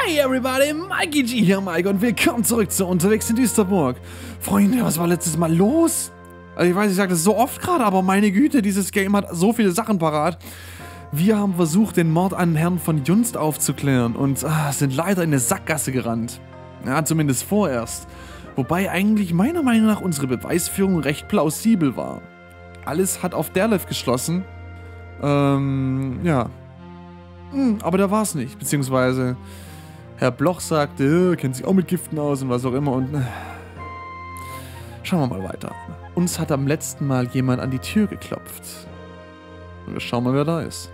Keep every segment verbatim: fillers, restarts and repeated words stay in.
Hi everybody, Mikey G hier, Mike, und willkommen zurück zu Unterwegs in Düsterburg. Freunde, was war letztes Mal los? Also ich weiß, ich sage das so oft gerade, aber meine Güte, dieses Game hat so viele Sachen parat. Wir haben versucht, den Mord an Herrn von Junst aufzuklären und ah, sind leider in eine Sackgasse gerannt. Ja, zumindest vorerst. Wobei eigentlich meiner Meinung nach unsere Beweisführung recht plausibel war. Alles hat auf Derlev geschlossen. Ähm, ja. Hm, aber da war es nicht, beziehungsweise Herr Bloch sagte, kennt sich auch mit Giften aus und was auch immer und... Äh, schauen wir mal weiter. Uns hat am letzten Mal jemand an die Tür geklopft. Und wir schauen mal, wer da ist.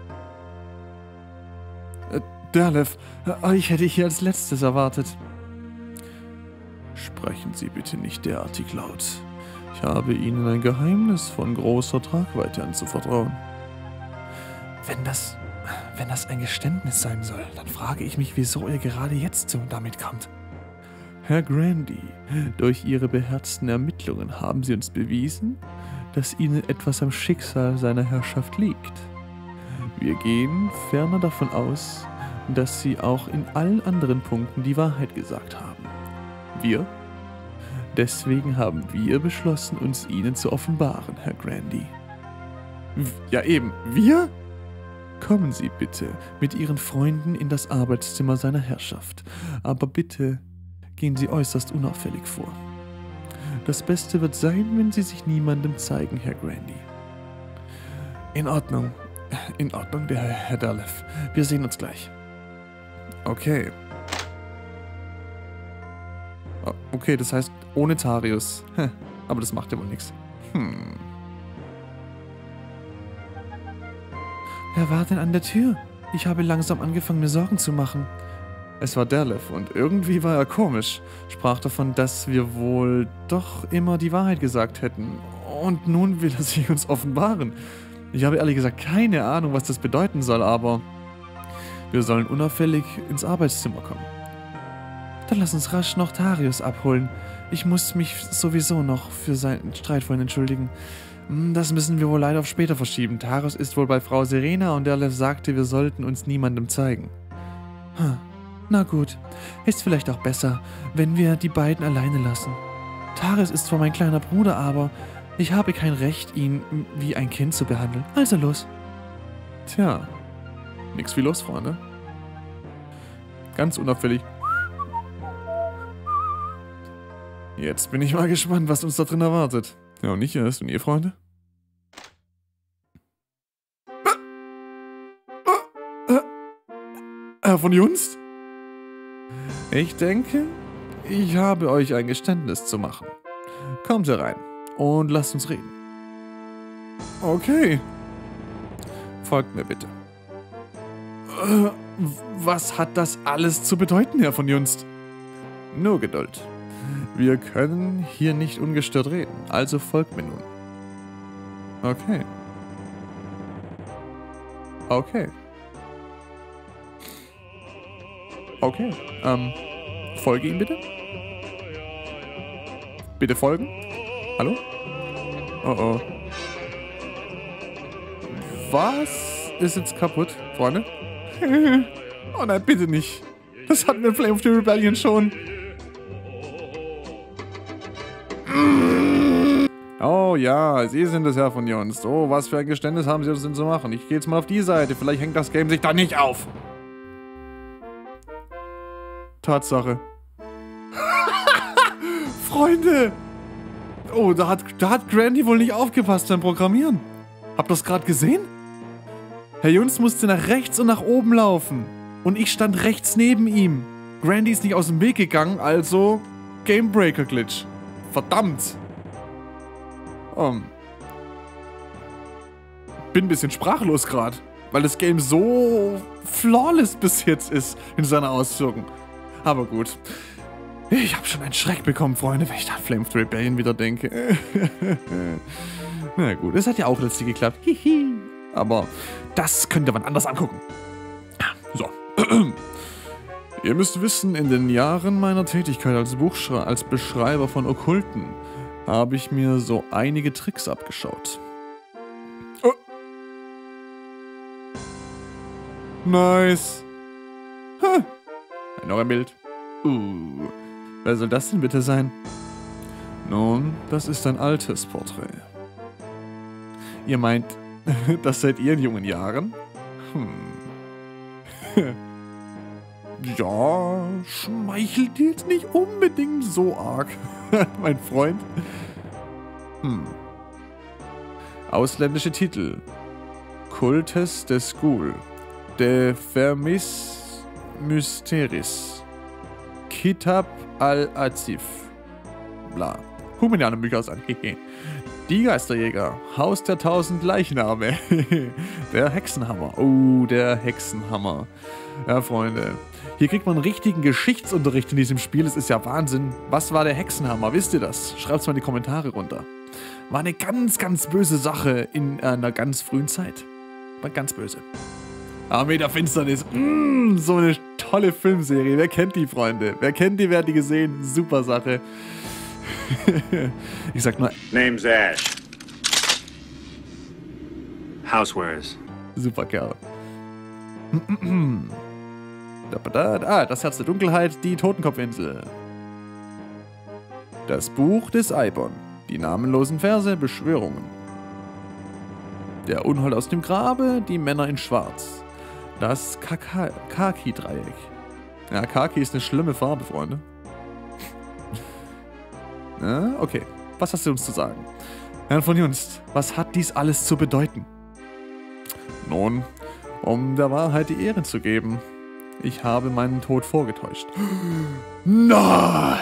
Äh, Derlev, äh, ich hätte hier als letztes erwartet. Sprechen Sie bitte nicht derartig laut. Ich habe Ihnen ein Geheimnis von großer Tragweite anzuvertrauen. Wenn das... Wenn das ein Geständnis sein soll, dann frage ich mich, wieso ihr gerade jetzt so damit kommt. Herr Grandy, durch Ihre beherzten Ermittlungen haben Sie uns bewiesen, dass Ihnen etwas am Schicksal seiner Herrschaft liegt. Wir gehen ferner davon aus, dass Sie auch in allen anderen Punkten die Wahrheit gesagt haben. Wir? Deswegen haben wir beschlossen, uns Ihnen zu offenbaren, Herr Grandy. Ja eben, wir? Kommen Sie bitte mit Ihren Freunden in das Arbeitszimmer seiner Herrschaft. Aber bitte gehen Sie äußerst unauffällig vor. Das Beste wird sein, wenn Sie sich niemandem zeigen, Herr Grandy. In Ordnung. In Ordnung, der Herr Derlev. Wir sehen uns gleich. Okay. Okay, das heißt ohne Tarius. Aber das macht ja wohl nichts. Hm. Wer war denn an der Tür? Ich habe langsam angefangen, mir Sorgen zu machen. Es war Derlev und irgendwie war er komisch. Sprach davon, dass wir wohl doch immer die Wahrheit gesagt hätten. Und nun will er sich uns offenbaren. Ich habe ehrlich gesagt keine Ahnung, was das bedeuten soll, aber wir sollen unauffällig ins Arbeitszimmer kommen. Dann lass uns rasch noch Tarius abholen. Ich muss mich sowieso noch für seinen Streit vorhin entschuldigen. Das müssen wir wohl leider auf später verschieben. Tarius ist wohl bei Frau Serena und Derlev sagte, wir sollten uns niemandem zeigen. Hm. Na gut, ist vielleicht auch besser, wenn wir die beiden alleine lassen. Tarius ist zwar mein kleiner Bruder, aber ich habe kein Recht, ihn wie ein Kind zu behandeln. Also los. Tja, nix wie los, Freunde. Ganz unauffällig. Jetzt bin ich mal gespannt, was uns da drin erwartet. Ja, und nicht erst. Und ihr, Freunde? Herr von Junst? Ich denke, ich habe euch ein Geständnis zu machen. Kommt herein und lasst uns reden. Okay. Folgt mir bitte. Äh, was hat das alles zu bedeuten, Herr von Junst? Nur Geduld. Wir können hier nicht ungestört reden, also folgt mir nun. Okay. Okay. Okay, ähm, folge ihm bitte. Bitte folgen. Hallo? Oh oh. Was ist jetzt kaputt, Freunde? Oh nein, bitte nicht. Das hatten wir in Flame of the Rebellion schon. Oh ja, Sie sind es, Herr von Junst. Oh, was für ein Geständnis haben Sie uns denn zu machen? Ich gehe jetzt mal auf die Seite. Vielleicht hängt das Game sich da nicht auf. Tatsache. Freunde! Oh, da hat, da hat Grandy wohl nicht aufgepasst beim Programmieren. Habt ihr das gerade gesehen? Herr Junst musste nach rechts und nach oben laufen. Und ich stand rechts neben ihm. Grandy ist nicht aus dem Weg gegangen, also Gamebreaker-Glitch. Verdammt! Um, bin ein bisschen sprachlos gerade, weil das Game so flawless bis jetzt ist in seiner Ausführung. Aber gut. Ich habe schon einen Schreck bekommen, Freunde, wenn ich an Flame of the Rebellion wieder denke. Na gut, es hat ja auch letztlich geklappt. Aber das könnt ihr wann anders angucken. So. Ihr müsst wissen, in den Jahren meiner Tätigkeit als Buchschreiber, als Beschreiber von Okkulten, habe ich mir so einige Tricks abgeschaut. Oh. Nice. Huh. Noch ein Bild. Uh, wer soll das denn bitte sein? Nun, das ist ein altes Porträt. Ihr meint, das seid ihr in jungen Jahren? Hm. Ja, schmeichelt jetzt nicht unbedingt so arg, mein Freund. Hm. Ausländische Titel. Kultes des Ghoul. De Vermis Mysteris. Kitab al-Azif. Bla. Guck mir die anderen Bücher an. Die Geisterjäger. Haus der tausend Leichname. Der Hexenhammer. Oh, der Hexenhammer. Ja, Freunde. Hier kriegt man einen richtigen Geschichtsunterricht in diesem Spiel. Es ist ja Wahnsinn. Was war der Hexenhammer? Wisst ihr das? Schreibt's mal in die Kommentare runter. War eine ganz, ganz böse Sache in einer ganz frühen Zeit. War ganz böse. Armee der Finsternis. Mm, so eine tolle Filmserie. Wer kennt die, Freunde? Wer kennt die? Wer hat die gesehen? Super Sache. Ich sag nur... Name's Ash. Housewares. Super Kerl. Ah, das Herz der Dunkelheit, die Totenkopfinsel. Das Buch des Eibon. Die namenlosen Verse, Beschwörungen. Der Unhold aus dem Grabe, die Männer in Schwarz. Das Kaki-Dreieck. Ja, Kaki ist eine schlimme Farbe, Freunde. Ja, okay, was hast du uns zu sagen? Herrn von Junst, was hat dies alles zu bedeuten? Nun, um der Wahrheit die Ehre zu geben, ich habe meinen Tod vorgetäuscht. Nein!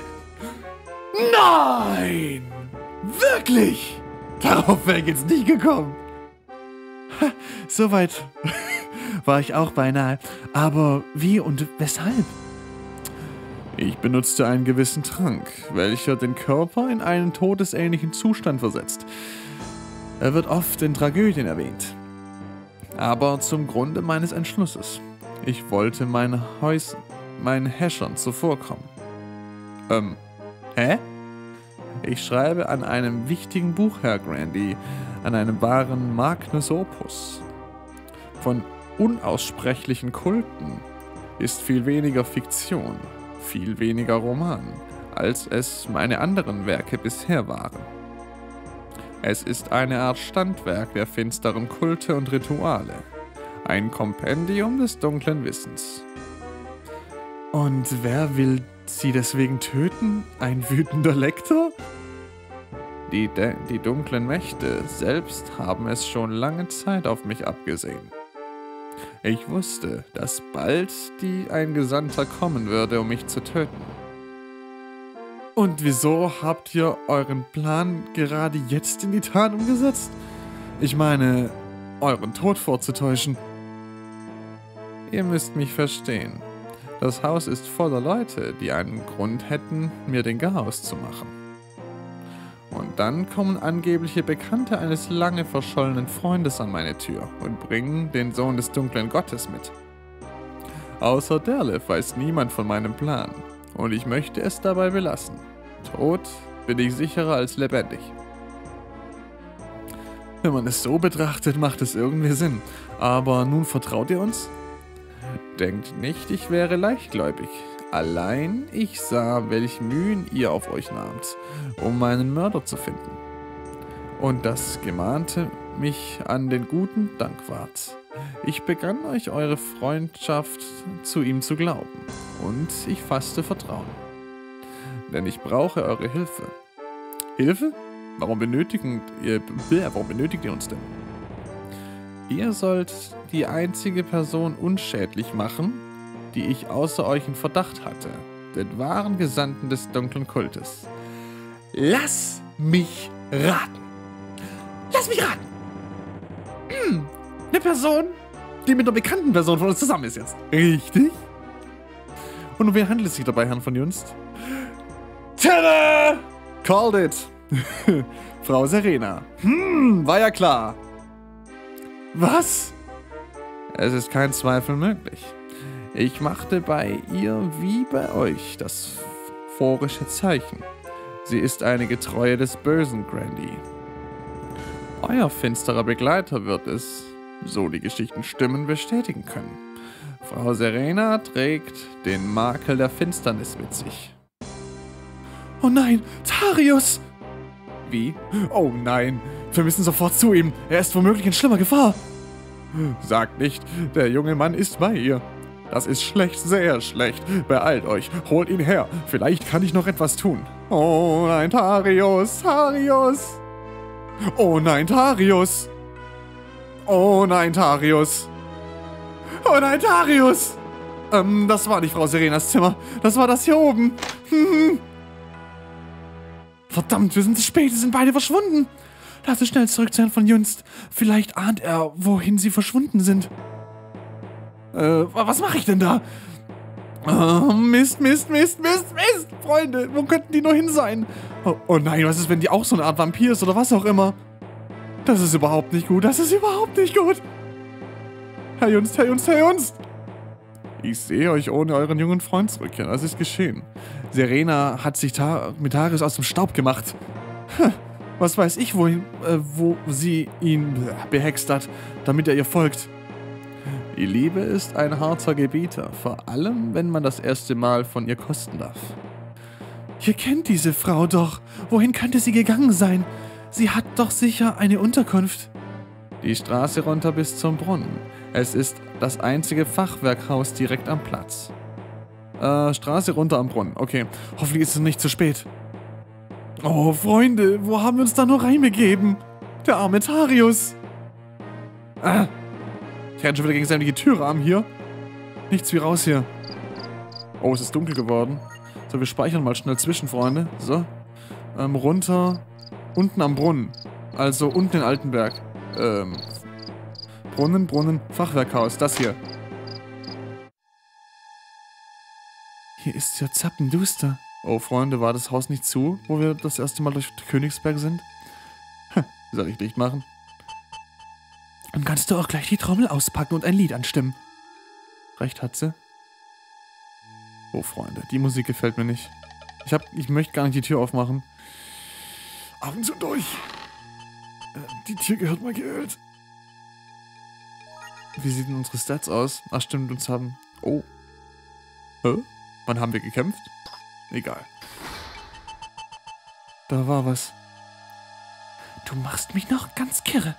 Nein! Wirklich? Darauf wäre ich jetzt nicht gekommen. Ha, soweit war ich auch beinahe. Aber wie und weshalb? Ich benutzte einen gewissen Trank, welcher den Körper in einen todesähnlichen Zustand versetzt. Er wird oft in Tragödien erwähnt. Aber zum Grunde meines Entschlusses. Ich wollte meinen Häusern, meinen Häschern zuvorkommen. Ähm, hä? Ich schreibe an einem wichtigen Buch, Herr Grandy, an einem wahren Magnus Opus. Von unaussprechlichen Kulten ist viel weniger Fiktion, viel weniger Roman, als es meine anderen Werke bisher waren. Es ist eine Art Standwerk der finsteren Kulte und Rituale. Ein Kompendium des dunklen Wissens. Und wer will sie deswegen töten? Ein wütender Lektor? Die, De die dunklen Mächte selbst haben es schon lange Zeit auf mich abgesehen. Ich wusste, dass bald die ein Gesandter kommen würde, um mich zu töten. Und wieso habt ihr euren Plan gerade jetzt in die Tat umgesetzt? Ich meine, euren Tod vorzutäuschen. Ihr müsst mich verstehen. Das Haus ist voller Leute, die einen Grund hätten, mir den Garaus zu machen. Und dann kommen angebliche Bekannte eines lange verschollenen Freundes an meine Tür und bringen den Sohn des dunklen Gottes mit. Außer Derleth weiß niemand von meinem Plan und ich möchte es dabei belassen. Tot bin ich sicherer als lebendig. Wenn man es so betrachtet, macht es irgendwie Sinn. Aber nun vertraut ihr uns? Denkt nicht, ich wäre leichtgläubig. Allein ich sah, welch Mühen ihr auf euch nahmt, um meinen Mörder zu finden. Und das gemahnte mich an den guten Dankwart. Ich begann euch eure Freundschaft zu ihm zu glauben, und ich fasste Vertrauen. Denn ich brauche eure Hilfe. Hilfe? Warum benötigen ihr, warum benötigt ihr uns denn? Ihr sollt die einzige Person unschädlich machen, die ich außer euch in Verdacht hatte, den wahren Gesandten des dunklen Kultes. Lass mich raten. Lass mich raten. Hm, eine Person, die mit einer bekannten Person von uns zusammen ist jetzt. Richtig? Und um wen handelt es sich dabei, Herrn von Junst? Tada! Called it. Frau Serena. Hm, war ja klar. Was? Es ist kein Zweifel möglich. Ich machte bei ihr wie bei euch das phorische Zeichen. Sie ist eine Getreue des bösen Grandy. Euer finsterer Begleiter wird es, so die Geschichten stimmen, bestätigen können. Frau Serena trägt den Makel der Finsternis mit sich. Oh nein, Tarius! Wie? Oh nein, wir müssen sofort zu ihm. Er ist womöglich in schlimmer Gefahr. Sagt nicht, der junge Mann ist bei ihr. Das ist schlecht, sehr schlecht. Beeilt euch, holt ihn her. Vielleicht kann ich noch etwas tun. Oh nein, Tarius, Tarius! Oh nein, Tarius! Oh nein, Tarius! Oh nein, Tarius! Ähm, das war nicht Frau Serenas Zimmer. Das war das hier oben. Hm. Verdammt, wir sind zu spät. Sie sind beide verschwunden. Lass uns schnell zurück zu Herrn von Junst. Vielleicht ahnt er, wohin sie verschwunden sind. Äh, was mache ich denn da? Oh, Mist, Mist, Mist, Mist, Mist. Freunde, wo könnten die nur hin sein? Oh, oh nein, was ist, wenn die auch so eine Art Vampir ist oder was auch immer? Das ist überhaupt nicht gut. Das ist überhaupt nicht gut. Herr Junst, Herr Junst, Herr Junst. Ich sehe euch ohne euren jungen Freund zurückkehren. Was ist geschehen? Serena hat sich ta mit Tarius aus dem Staub gemacht. Hm, was weiß ich, wohin, äh, wo sie ihn behext hat, damit er ihr folgt. Die Liebe ist ein harter Gebieter, vor allem, wenn man das erste Mal von ihr kosten darf. Ihr kennt diese Frau doch. Wohin könnte sie gegangen sein? Sie hat doch sicher eine Unterkunft. Die Straße runter bis zum Brunnen. Es ist das einzige Fachwerkhaus direkt am Platz. Äh, Straße runter am Brunnen. Okay, hoffentlich ist es nicht zu spät. Oh, Freunde, wo haben wir uns da nur reinbegeben? Der arme Tarius. Ah, ich renne schon wieder gegen sämtliche Türrahmen hier. Nichts wie raus hier. Oh, es ist dunkel geworden. So, wir speichern mal schnell zwischen, Freunde. So. Ähm, runter. Unten am Brunnen. Also unten in Altenberg. Ähm. Brunnen, Brunnen, Fachwerkhaus. Das hier. Hier ist ja zappenduster. Oh, Freunde, war das Haus nicht zu, wo wir das erste Mal durch Königsberg sind? Hm, soll ich Licht machen? Dann kannst du auch gleich die Trommel auspacken und ein Lied anstimmen. Recht hat sie. Oh, Freunde, die Musik gefällt mir nicht. Ich, hab, ich möchte gar nicht die Tür aufmachen. Augen zu durch. Äh, die Tür gehört mal geölt. Wie sieht denn unsere Stats aus? Ach stimmt, uns haben... Oh. Hä? Wann haben wir gekämpft? Egal. Da war was. Du machst mich noch ganz kirre.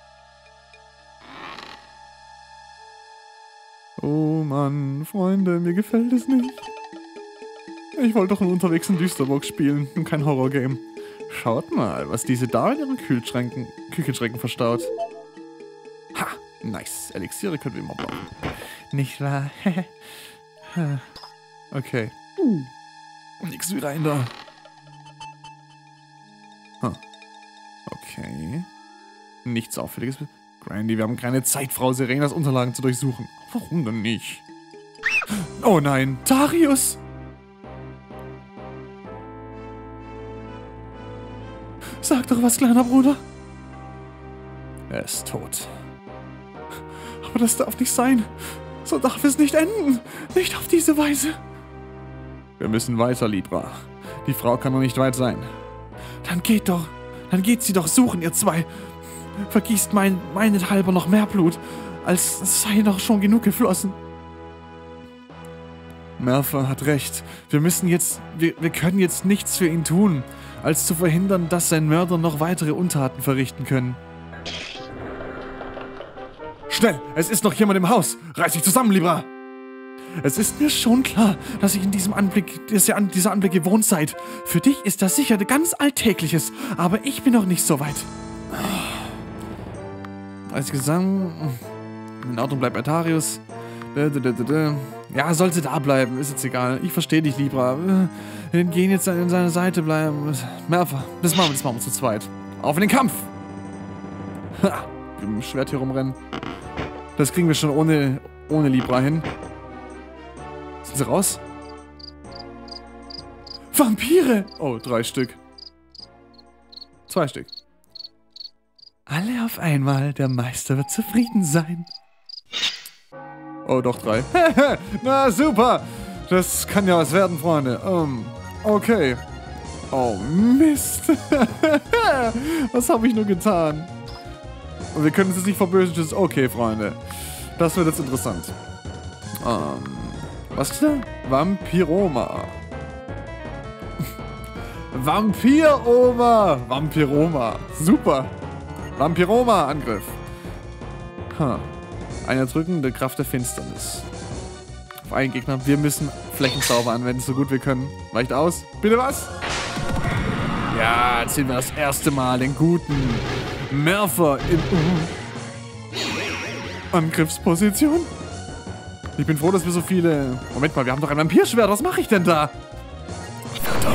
Oh Mann, Freunde, mir gefällt es nicht. Ich wollte doch nur unterwegs in Düsterburg spielen und kein Horrorgame. Schaut mal, was diese da in ihren Kühlschränken, Küchenschränken verstaut. Ha, nice. Elixiere können wir immer brauchen. Nicht wahr? Okay. Uh. Nix wie rein da. Huh. Okay. Nichts Auffälliges. Grandy, wir haben keine Zeit, Frau Serenas Unterlagen zu durchsuchen. Warum denn nicht? Oh nein, Tarius! Sag doch was, kleiner Bruder. Er ist tot. Aber das darf nicht sein. So darf es nicht enden. Nicht auf diese Weise. Wir müssen weiter, Libra. Die Frau kann noch nicht weit sein. Dann geht doch. Dann geht sie doch suchen, ihr zwei. Vergießt mein, meinethalber noch mehr Blut, als es sei noch schon genug geflossen. Merfer hat recht. Wir müssen jetzt... Wir, wir können jetzt nichts für ihn tun, als zu verhindern, dass sein Mörder noch weitere Untaten verrichten können. Schnell! Es ist noch jemand im Haus! Reiß dich zusammen, Libra! Es ist mir schon klar, dass ich in diesem Anblick, dass ihr an dieser Anblick gewohnt seid. Für dich ist das sicher ganz Alltägliches, aber ich bin noch nicht so weit. Als Gesang... In Ordnung bleibt bei Tarius. Ja, sollte da bleiben, ist jetzt egal. Ich verstehe dich, Libra. Wir gehen jetzt an seiner Seite bleiben. Merfer, das machen wir, das machen wir zu zweit. Auf in den Kampf! Ha! Mit dem Schwert hier rumrennen. Das kriegen wir schon ohne, ohne Libra hin. Sind sie raus? Vampire! Oh, drei Stück. Zwei Stück. Alle auf einmal, der Meister wird zufrieden sein. Oh, doch drei. Na, super! Das kann ja was werden, Freunde. Um, okay. Oh, Mist. Was habe ich nur getan? Und wir können es jetzt nicht verbösen. Okay, Freunde. Das wird jetzt interessant. Ähm, was ist da? Vampiroma. Vampiroma. Vampiroma. Super. Vampiroma-Angriff. Huh. Eine erdrückende Kraft der Finsternis. Auf einen Gegner. Wir müssen Flächenzauber anwenden, so gut wir können. Weicht aus. Bitte was? Ja, jetzt sehen wir das erste Mal den guten Merfer in uh, Angriffsposition. Ich bin froh, dass wir so viele... Moment mal, wir haben doch ein Vampirschwert. Was mache ich denn da? Verdammt.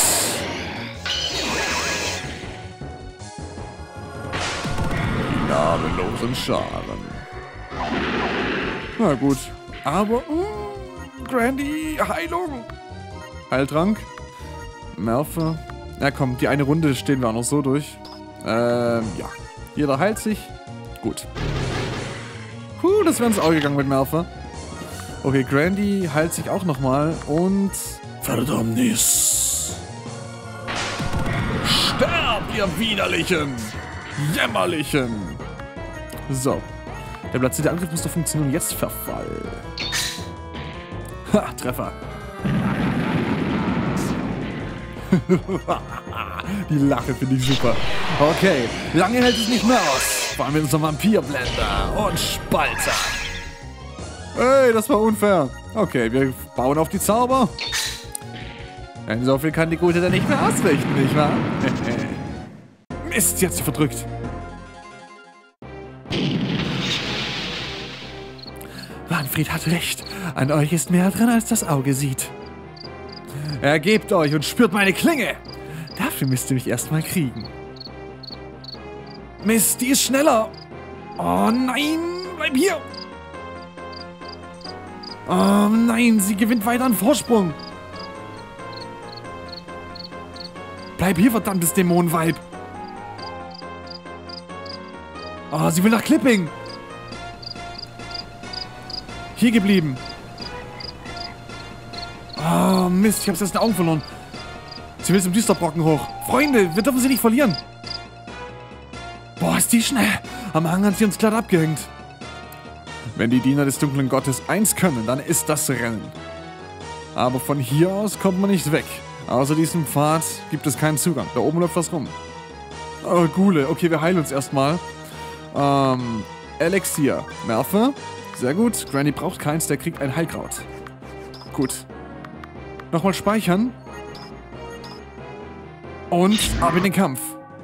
Die namenlosen Scharen. Na gut. Aber... Uh, Grandy, Heilung. Heiltrank. Merfer. Na komm, die eine Runde stehen wir auch noch so durch. Ähm, ja. Jeder heilt sich. Gut. Puh, das wäre ins Auge gegangen mit Merfer. Okay, Grandy heilt sich auch nochmal und... Verdammnis! Sterbt, ihr Widerlichen! Jämmerlichen! So. Der platzierte Angriff muss doch funktionieren. Jetzt Verfall. Ha, Treffer. Die Lache finde ich super. Okay, lange hält es nicht mehr aus. Vor allem mit unserem Vampirblender und Spalter. Hey, das war unfair. Okay, wir bauen auf die Zauber. Denn so viel kann die Gute dann nicht mehr ausrichten, nicht wahr? Mist, sie hat sich verdrückt. Wahnfried hat recht. An euch ist mehr drin, als das Auge sieht. Ergebt euch und spürt meine Klinge. Dafür müsst ihr mich erstmal kriegen. Mist, die ist schneller. Oh nein, bleib hier. Oh nein, sie gewinnt weiter an Vorsprung. Bleib hier, verdammtes Dämonenweib. Oh, sie will nach Clipping. Hier geblieben. Oh, Mist, ich hab's aus den Augen verloren. Sie will zum Düsterbrocken hoch. Freunde, wir dürfen sie nicht verlieren. Boah, ist die schnell. Am Hang hat sie uns glatt abgehängt. Wenn die Diener des dunklen Gottes eins können, dann ist das Rennen. Aber von hier aus kommt man nicht weg. Außer diesem Pfad gibt es keinen Zugang. Da oben läuft was rum. Oh, Gule. Okay, wir heilen uns erstmal. Ähm, Elixier. Merfer. Sehr gut. Granny braucht keins, der kriegt ein Heilkraut. Gut. Nochmal speichern. Und ab in den Kampf.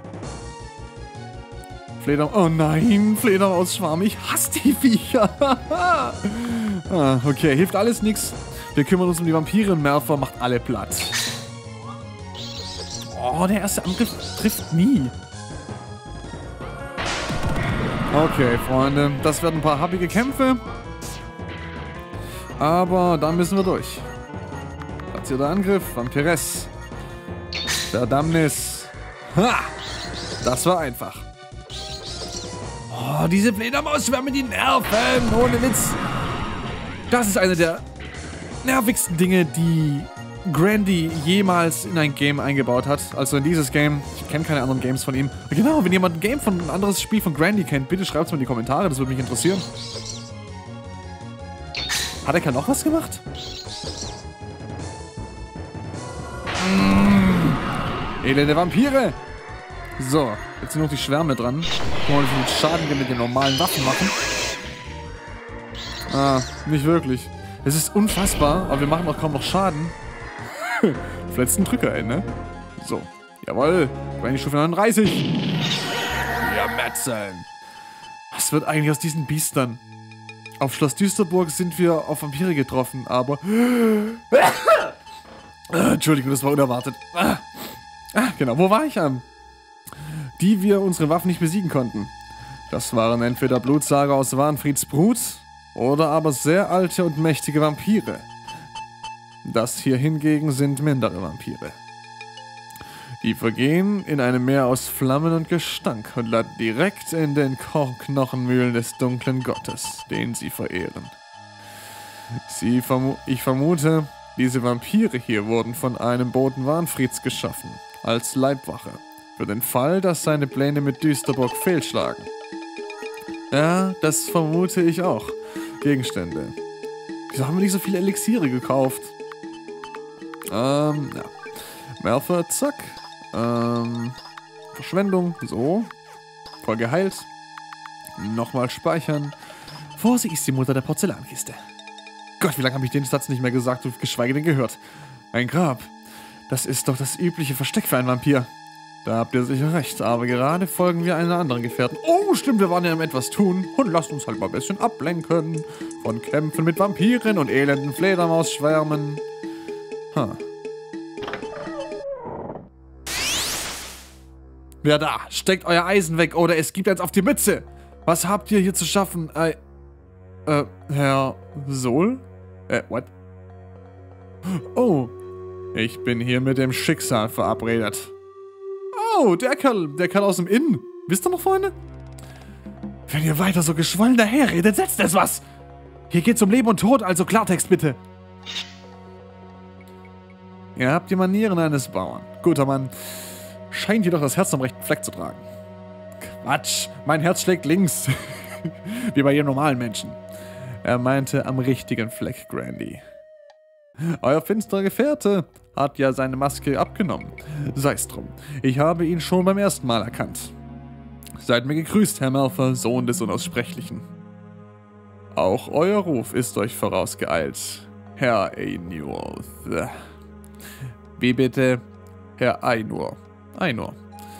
Fleder... Oh nein, Fledermausschwarm. Ich hasse die Viecher. Ah, okay, hilft alles nichts. Wir kümmern uns um die Vampire und Merfer macht alle platt. Oh, der erste Angriff trifft nie. Okay, Freunde. Das werden ein paar happige Kämpfe. Aber da müssen wir durch. Platzierter Angriff. Vampires. Verdammnis. Ha! Das war einfach. Oh, diese Fledermausschwärme, die nerven. Ohne Witz. Das ist eine der nervigsten Dinge, die Grandy jemals in ein Game eingebaut hat. Also in dieses Game. Ich kenne keine anderen Games von ihm. Genau, wenn jemand ein Game von ein anderes Spiel von Grandy kennt, bitte schreibt es mir in die Kommentare. Das würde mich interessieren. Hat er kein noch was gemacht? Mmh. Elende Vampire! So, jetzt sind noch die Schwärme dran. Gucken wir mal, wie viel Schaden wir mit den normalen Waffen machen. Ah, nicht wirklich. Es ist unfassbar, aber wir machen auch kaum noch Schaden. Vielleicht ein Drücker, ey, ne? So, jawohl. Granny Stufe neununddreißig. Ja, metzeln. Was wird eigentlich aus diesen Biestern? Auf Schloss Düsterburg sind wir auf Vampire getroffen, aber... Entschuldigung, das war unerwartet. Ah, genau, wo war ich am? Die wir unsere Waffen nicht besiegen konnten. Das waren entweder Blutsager aus Wahnfrieds Brut oder aber sehr alte und mächtige Vampire. Das hier hingegen sind mindere Vampire. Die vergehen in einem Meer aus Flammen und Gestank und landen direkt in den Knochenmühlen des dunklen Gottes, den sie verehren. Sie vermu ich vermute, diese Vampire hier wurden von einem Boten Wahnfrieds geschaffen, als Leibwache, für den Fall, dass seine Pläne mit Düsterburg fehlschlagen. Ja, das vermute ich auch. Gegenstände. Wieso haben wir nicht so viele Elixiere gekauft? Ähm, ja. Werfer, zack. Ähm, Verschwendung, so. Voll geheilt. Nochmal speichern. Vorsicht, ist die Mutter der Porzellankiste. Gott, wie lange habe ich den Satz nicht mehr gesagt und geschweige denn gehört? Ein Grab. Das ist doch das übliche Versteck für einen Vampir. Da habt ihr sicher recht, aber gerade folgen wir einer anderen Gefährten. Oh, stimmt, wir waren ja im etwas tun. Und lasst uns halt mal ein bisschen ablenken. Von Kämpfen mit Vampiren und elenden Fledermausschwärmen. Huh. Wer da? Steckt euer Eisen weg oder es gibt eins auf die Mütze. Was habt ihr hier zu schaffen? Äh, äh, Herr Sol? Äh, what? Oh, ich bin hier mit dem Schicksal verabredet. Oh, der Kerl, der Kerl aus dem Inn. Wisst ihr noch, Freunde? Wenn ihr weiter so geschwollen daherredet, setzt es was. Hier geht's um Leben und Tod, also Klartext bitte. Ihr habt die Manieren eines Bauern. Guter Mann. Scheint jedoch das Herz am rechten Fleck zu tragen. Quatsch, mein Herz schlägt links. Wie bei jedem normalen Menschen. Er meinte am richtigen Fleck, Grandy. Euer finsterer Gefährte hat ja seine Maske abgenommen. Sei's drum. Ich habe ihn schon beim ersten Mal erkannt. Seid mir gegrüßt, Herr Malfoy, Sohn des Unaussprechlichen. Auch euer Ruf ist euch vorausgeeilt, Herr Ainur. Wie bitte? Herr Ainur. Ainur.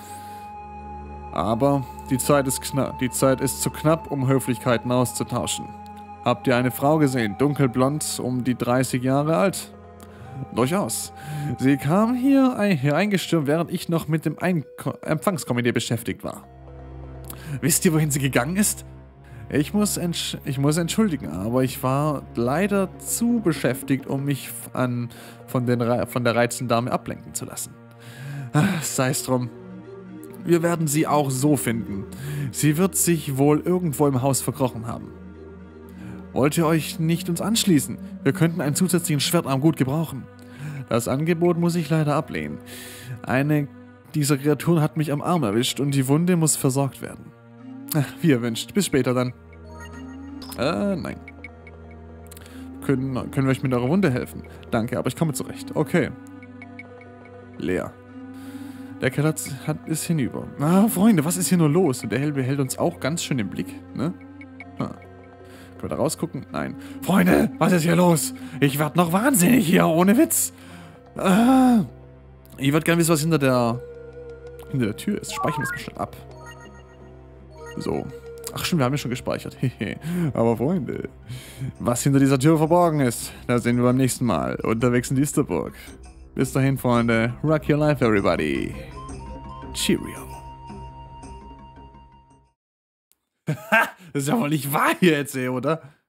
Aber die Zeit ist knapp. Die Zeit ist zu knapp, um Höflichkeiten auszutauschen. Habt ihr eine Frau gesehen, dunkelblond, um die dreißig Jahre alt? Durchaus. Sie kam hier, ein, hier eingestürmt, während ich noch mit dem Einko- Empfangskomitee beschäftigt war. Wisst ihr, wohin sie gegangen ist? Ich muss, entsch ich muss entschuldigen, aber ich war leider zu beschäftigt, um mich an, von, den von der reizenden Dame ablenken zu lassen. Sei's drum. Wir werden sie auch so finden. Sie wird sich wohl irgendwo im Haus verkrochen haben. Wollt ihr euch nicht uns anschließen? Wir könnten einen zusätzlichen Schwertarm gut gebrauchen. Das Angebot muss ich leider ablehnen. Eine dieser Kreaturen hat mich am Arm erwischt und die Wunde muss versorgt werden. Ach, wie ihr wünscht. Bis später dann. Äh, nein. Können, können wir euch mit eurer Wunde helfen? Danke, aber ich komme zurecht. Okay. Leer. Der Keller hat, hat, ist hinüber. Ah, Freunde, was ist hier nur los? Und der Hell behält uns auch ganz schön im Blick, ne? Ah. Können wir da rausgucken? Nein. Freunde, was ist hier los? Ich werde noch wahnsinnig hier, ohne Witz. Ah. Ich würde gerne wissen, was hinter der hinter der Tür ist. Speichern wir es mal schnell ab. So. Ach stimmt, wir haben ja schon gespeichert. Aber Freunde, was hinter dieser Tür verborgen ist, das sehen wir beim nächsten Mal. Unterwegs in Düsterburg. Bis dahin, Freunde. Rock your life, everybody. Cheerio. Das ist ja wohl nicht wahr jetzt, ey, oder?